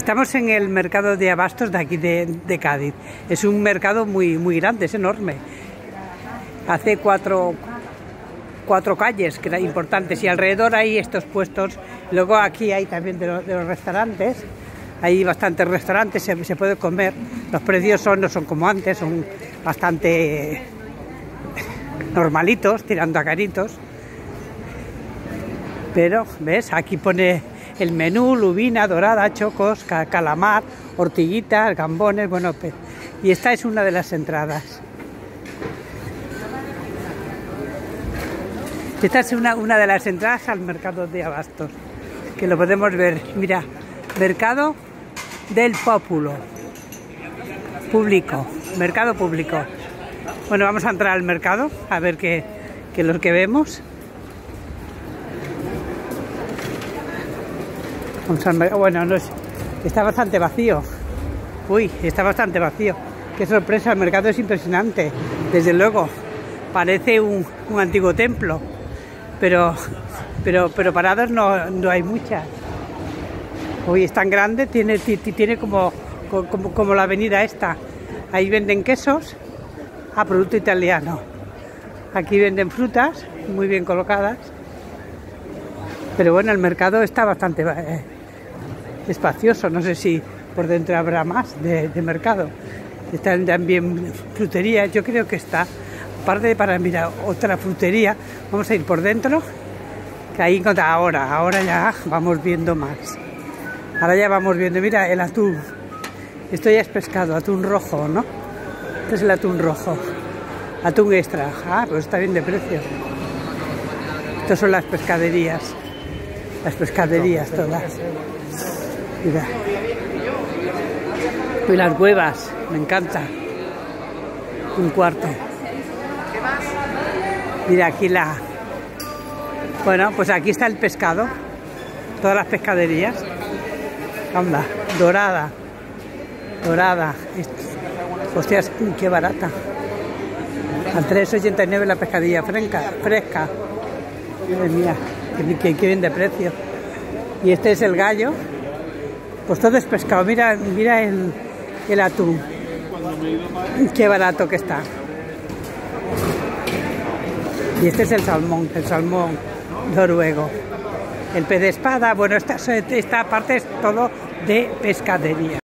Estamos en el mercado de abastos de aquí de Cádiz. Es un mercado muy grande, es enorme. Hace cuatro calles que eran importantes y alrededor hay estos puestos. Luego aquí hay también de los restaurantes. Hay bastantes restaurantes, se puede comer. Los precios no son como antes, son bastante normalitos, tirando a caritos. Pero, ¿ves? Aquí pone el menú: lubina, dorada, chocos, calamar, ortiguitas, gambones, bueno, y esta es una de las entradas. Esta es una de las entradas al mercado de abastos, que lo podemos ver. Mira, mercado del Pópulo. Público, mercado público. Bueno, vamos a entrar al mercado a ver qué es lo que vemos. Bueno, no es, está bastante vacío. Uy, está bastante vacío. Qué sorpresa, el mercado es impresionante. Desde luego, parece un antiguo templo. Pero paradas no hay muchas. Uy, es tan grande, tiene como la avenida esta. Ahí venden quesos a producto italiano. Aquí venden frutas muy bien colocadas. Pero bueno, el mercado está bastante espacioso. No sé si por dentro habrá más de mercado. Están también fruterías. Yo creo que está, aparte para mirar otra frutería, vamos a ir por dentro. Que ahí ahora ya vamos viendo más. Ahora ya vamos viendo, mira, el atún. Esto ya es pescado, atún rojo, ¿no? Este es el atún rojo. Atún extra. Ah, pues está bien de precio. Estas son las pescaderías. Las pescaderías todas. Mira. Y las huevas, me encanta. Un cuarto. Mira aquí Bueno, pues aquí está el pescado. Todas las pescaderías. Anda, dorada. Hostias, qué barata. A 3,89 la pescadilla fresca. Madre mía, que bien de precio. Y este es el gallo. Pues todo es pescado. Mira el atún. Qué barato que está. Y este es el salmón noruego. El pez de espada. Bueno, esta parte es todo de pescadería.